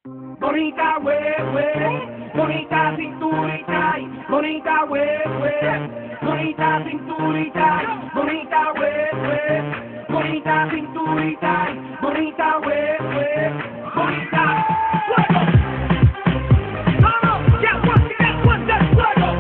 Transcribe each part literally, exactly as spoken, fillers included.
Bonita, we, we, bonita cinturita, y bonita, we, we, bonita cinturita, y bonita, we, we, bonita cinturita, y bonita, we, we, bonita. Fuego. Vamos, ya guante, ya guante el fuego.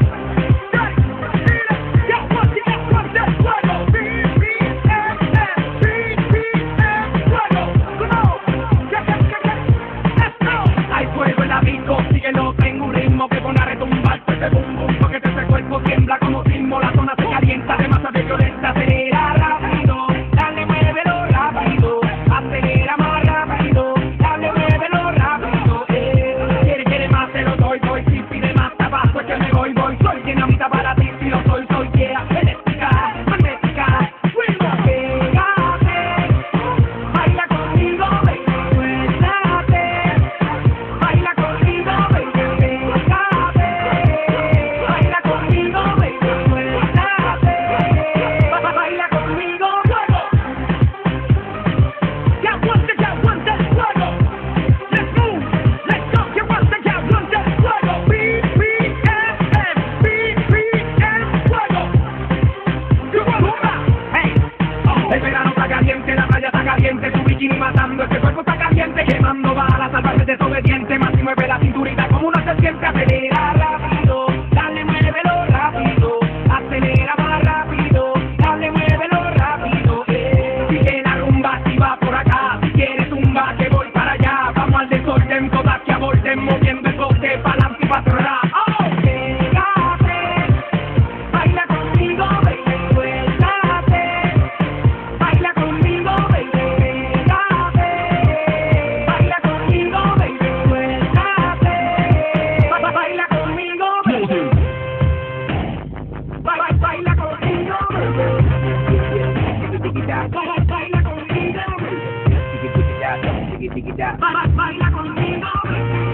Ya guante, ya guante el fuego. B B M M, B B M, fuego. Come on, ya, ya, ya, ya. Let's go. Hay fuego en la disco, síguelo, tengo un ritmo que pone a retumbar ese bum bum, porque ese cuerpo tiembla como sismo, la zona se calienta, de masa de violenta, acelera rápido, dale, muévelo rápido, acelera más rápido, dale, muévelo rápido, eh, quiere, quiere más, te lo doy, voy, si pide más tabaco, es que me voy, voy, soy dinamita para ti, si lo soy, soy, yeah, eléctrica, magnética, ritmo, pégate, baila conmigo, baby, suéltate, baila conmigo, baby, pégate, baila conmigo, baby, suéltate, ba- baila conmigo, fuego, ya aguante, ya aguante el fuego, let's move, let's go, ya aguante, ya aguante el fuego, B B M M, B B M, fuego, hey, el verano está caliente, la playa está caliente, tu bikini matando, este cuerpo está caliente, quemando balas, salvaje desobediente, más y mueve la cinturita como una serpiente, acelera rápido, dale, muévelo rápido, acelera más rápido, dale, muévelo rápido, eh, sigue la rumba, si va por acá, si quieres tumba, que voy para allá, vamos al desorden, todas que aborden, moviendo el bote, pa'lante y pa' atrás, oh, pégate, baila conmigo, baby, suéltate, baila conmigo, baby, pégate, baila conmigo, baby, suéltate, ba- ba- baila conmigo, baby, ba- ba- baila conmigo, baby, ba- ba- baila conmigo, baby, ba- ba- baila conmigo, baby.